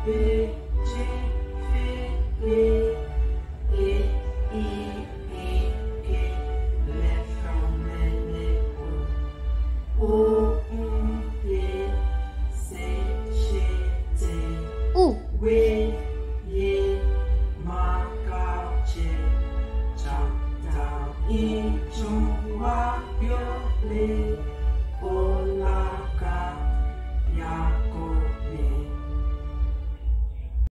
B, G, F, E, E, G, O, U, V, C, G, D, W, Y, Ma, Ga, J, Cha, Da, I, Chung, Wa, Yo, Le.